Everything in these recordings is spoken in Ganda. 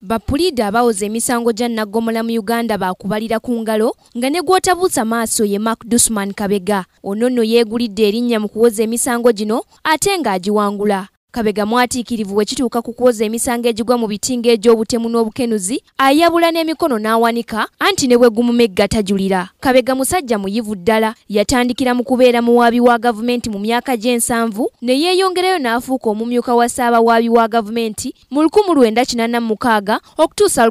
Bapulida abawoza emisango gya Naggomola mu Uganda bakubalira ku ngalo nga ne gw'otabuusa maaso ye Mark Dusman Kabega. Ono nno yeegulidde erinnya mu kuwoza emisango gino ate ng'agiwangula. Kabega mwatiikirivu bwe kituuka ku kuwoza emisango egigwa mu bitinga egy'obutemu n'obukenuzi ayabula n'emikono n'awanika anti ne bwe gumumegga tajulira. Kabega musajja muyivu ddala, yatandikira mu kubeera muwaabi wa gavumenti mu myaka gy'ensanvu ne yeeyongerayo n'afuuka omumyuka wa ssaabawaabi wa gavumenti mu 1986 okutuusa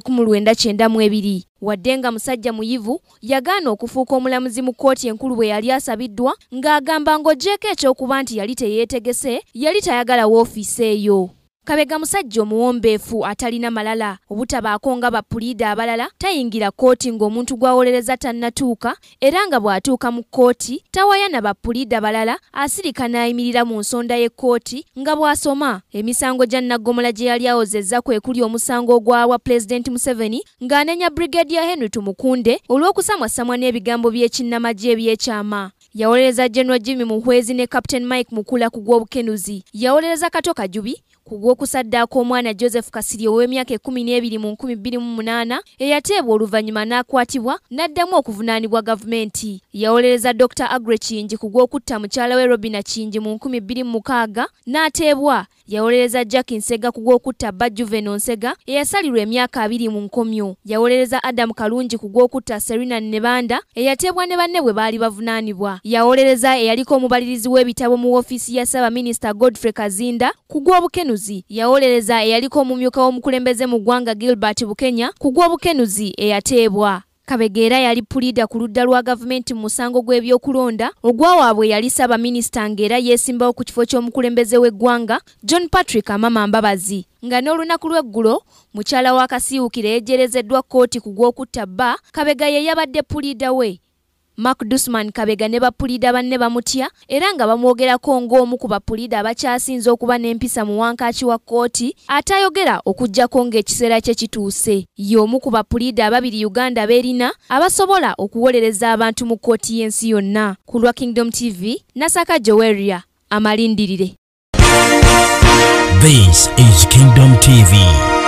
1992. Wadde nga musajja muyivu yagaana okufuuka omulamuzi mu kkooti enkulu bwe yali asabiddwa ng'agamba ng'oggyeko ekyokuba nti yali teyeetegese, yali tayagala woofiisi eyo. Kabega musajja omuwombeefu atalina malala, obutabaako nga Bapulida abalala tayingira kkooti ng'omuntu gw'awolereza tannatuuka, era nga bw'atuuka mu kkooti tawayana Bapulida balala asirika n'ayimirira mu nsonda y'ekkooti nga bw'asoma. Emisango gya Naggomola gye yali awozezza kwe kuli omusango ogwawa Pulezidenti Museveni ng'anenya Brigadier Henry Tumukunde olw'okusamwasamwa n'ebigambo by'ekinnamagye eby'ekyama. Yawolereza General Jimmy Muhwezi ne Captain Mike Mukula ku gw'obukenuzi. Yawolereza Kato Kajubi ku gw'okusaddaaka omwana Joseph Kasiri ow'emyaka 12 mu 2008 eyateebwa oluvannyuma n'akwatibwa n'addamu okuvunaanibwa gavumenti. Yawolereza Dr. Agre Kingi ku gw'okutta mukyala we Robina Kingi mu 2006 n'ateebwa. Yawolereza Jack Nsega ku gw'okutta Bba Juvenal Nsega eyasalirwa emyaka 2 mu nkomyo. Yawolereza Adam Kalungi ku gw'okutta Serena Nebanda eyateebwa ne banne bwe baali bavunaanibwa. Yawolereza eyaliko omubalirizi w'ebitabo mu woofiisi ya Ssaabaminisita Godfrey Kazinda ku gw'obukenuzi. Yawolereza eyaliko omumyuka w'omukulembeze mu ggwanga Gilbert Bukenya ku gw'obukenuzi eyateebwa. Kabega era yali pulida ku ludda lwa gavumenti mu musango gw'ebyokulonda ogwawaabwe yali Ssaabaminisita ng'era yeesimbawo ku kifo ky'omukulembeze w'eggwanga John Patrick Amama Mbabazi. Nga n'olunaku lw'eggulo mukyala wa Kasiiwukire yeejerezeddwa kkooti ku gw'okutta bba, Kabega ye yabadde pulida we. Mark Dusman Kabega ne Bapulida banne bamutya era nga bamwogerako ng'omu ku Bapulida abakyasinze okuba n'empisa mu wankaaki wa kkooti atayogera okuggyako ng'ekiseera kye kituuse. Y'omu ku Bapulida ababiri Uganda beerina abasobola okuwolereza abantu mu kkooti y'ensi yonna. Ku lwa Kingdom TV, Nasaka Joweria, amalindirire. This is Kingdom TV.